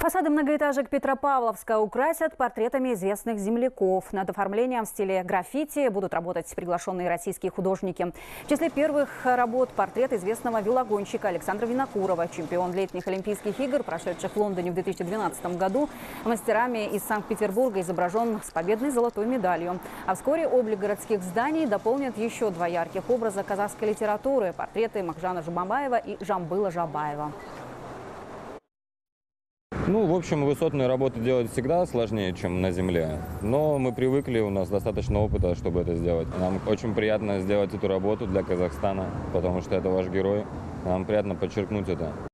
Фасады многоэтажек Петропавловска украсят портретами известных земляков. Над оформлением в стиле граффити будут работать приглашенные российские художники. В числе первых работ портрет известного велогонщика Александра Винокурова, чемпион летних Олимпийских игр, прошедших в Лондоне в 2012 году. Мастерами из Санкт-Петербурга изображен с победной золотой медалью. А вскоре облик городских зданий дополнят еще два ярких образа казахской литературы – портреты Махжана Жумабаева и Жамбыла Жабаева. В общем, высотные работы делать всегда сложнее, чем на земле. Но мы привыкли, у нас достаточно опыта, чтобы это сделать. Нам очень приятно сделать эту работу для Казахстана, потому что это ваш герой. Нам приятно подчеркнуть это.